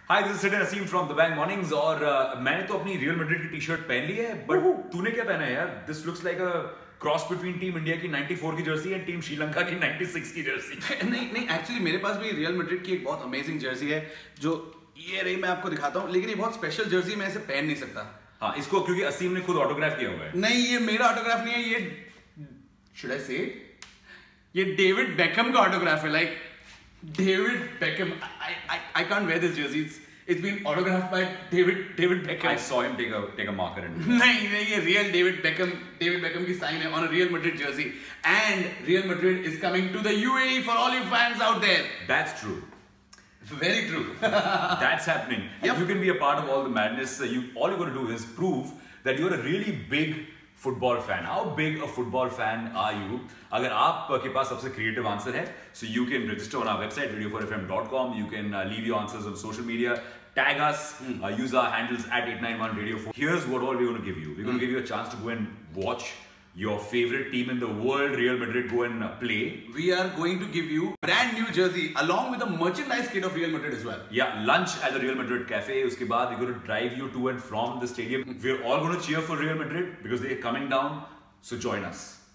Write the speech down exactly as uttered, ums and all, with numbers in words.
Hi, this is Sid and Asim from The Bang Mornings. और uh, मैंने तो अपनी रियल मैड्रिड की टी-शर्ट पहन ली है, but तूने क्या पहना है यार? This looks like a cross between team India की ninety-four की जर्सी and टीम श्रीलंका की ninety-six की जर्सी. नहीं नहीं एक्चुअली मेरे पास भी रियल मैड्रिड की एक बहुत अमेजिंग जर्सी है जो ये रही, मैं आपको दिखाता हूँ. लेकिन ये बहुत स्पेशल जर्सी, मैं इसे पहन नहीं सकता. हाँ, इसको क्योंकि असीम ने खुद ऑटोग्राफ किया हुआ है. नहीं, ये मेरा ऑटोग्राफ नहीं है, ये शुड आई से ये डेविड बेकहम का ऑटोग्राफ है. Like David Beckham. I I I can't wear this jersey. It's been autographed by David David Beckham. I saw him take a take a marker and. नहीं नहीं, ये real David Beckham David Beckham की sign है on a Real Madrid jersey, and Real Madrid is coming to the U A E for all you fans out there. That's true. Very true. That's happening. Yep. You can be a part of all the madness. You all you got to do is prove that you're a really big football fan. How big a football fan are you? अगर आपके पास सबसे creative answer है, so you can register on our website radio four f m dot com. You can uh, leave your answers on social media. Tag us. Mm. Uh, use our handles at eight nine one radio four. Here's what all we're going to give you. We're going to mm. give you a chance to go and watch your favorite team in the world, Real Madrid, go and uh, play. We are going to give you brand new jersey along with a merchandise kit of Real Madrid as well. Yeah, lunch at the Real Madrid cafe. Uske baad we're going to drive you to and from the stadium. We're all going to cheer for Real Madrid because they're coming down. So join us.